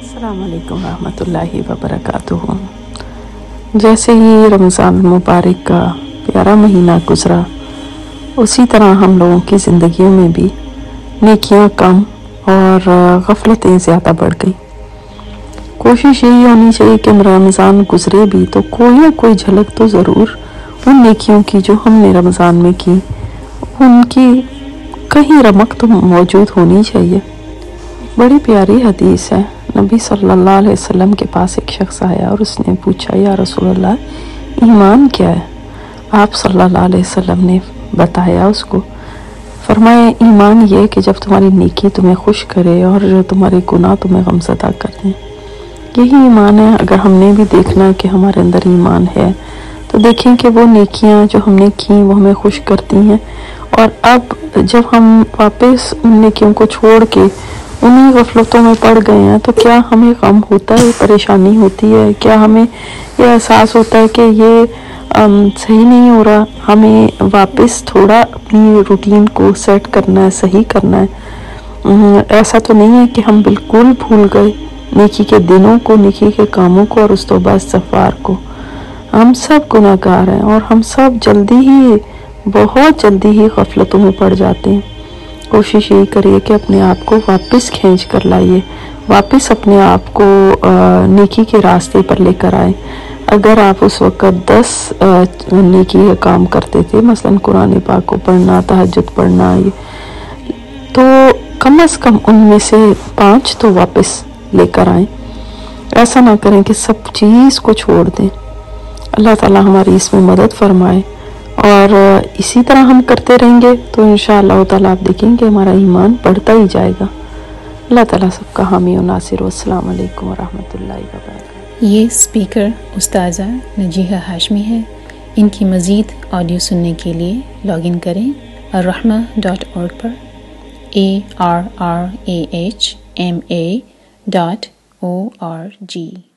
अस्सलाम वालेकुम रहमतुल्लाहि व बरकातुहू। जैसे ही रमज़ान मुबारक का प्यारा महीना गुज़रा, उसी तरह हम लोगों की ज़िंदगियों में भी नेकियां कम और गफलतें ज़्यादा बढ़ गई। कोशिश यही होनी चाहिए कि रमज़ान गुज़रे भी तो कोई ना कोई झलक तो ज़रूर उन नेकियों की जो हमने रमज़ान में की, उनकी कहीं रमक तो मौजूद होनी चाहिए। बड़ी प्यारी हदीस है। नबी सल्लल्लाहु अलैहि वसल्लम के पास एक शख्स आया और उसने पूछा, या रसूलल्लाह, ईमान क्या है? आप सल्लल्लाहु अलैहि वसल्लम ने बताया उसको, फरमाया, ईमान ये कि जब तुम्हारी नेकी तुम्हें खुश करे और जो तुम्हारे गुनाह तुम्हें गमज़दा कर दें, यही ईमान है। अगर हमने भी देखना है कि हमारे अंदर ईमान है तो देखें कि वो नेकियां जो हमने की वो हमें खुश करती हैं, और अब जब हम वापस उन नेकियों को छोड़ के उन्हीं गफलतों में पड़ गए हैं तो क्या हमें गम होता है, परेशानी होती है? क्या हमें ये एहसास होता है कि ये सही नहीं हो रहा, हमें वापस थोड़ा अपनी रूटीन को सेट करना है, सही करना है? ऐसा तो नहीं है कि हम बिल्कुल भूल गए नेकी के दिनों को, नेकी के कामों को और उस तौबा इस्तग़फ़ार को। हम सब गुनाहगार हैं और हम सब बहुत जल्दी ही गफलतों में पड़ जाते हैं। कोशिश यही करिए कि अपने आप को वापस खींच कर लाइए, वापस अपने आप को नेकी के रास्ते पर लेकर आए। अगर आप उस वक़्त 10 नेकी का काम करते थे, मसलन कुरान पाक को पढ़ना, तहज्जुद पढ़ना, ये तो कम से कम उनमें से 5 तो वापस लेकर आएँ। ऐसा ना करें कि सब चीज़ को छोड़ दें। अल्लाह ताला हमारी इसमें मदद फरमाए, और इसी तरह हम करते रहेंगे तो इंशाअल्लाह ताला आप देखेंगे हमारा ईमान बढ़ता ही जाएगा। अल्लाह ताला सबका हामी और नासिर। अस्सलाम वालेकुम व रहमतुल्लाहि व बरकातहू। ये स्पीकर उस्ताज़ा नजीहा हाशमी है। इनकी मज़ीद ऑडियो सुनने के लिए लॉगिन करें arrahma.org पर, arrahma.org।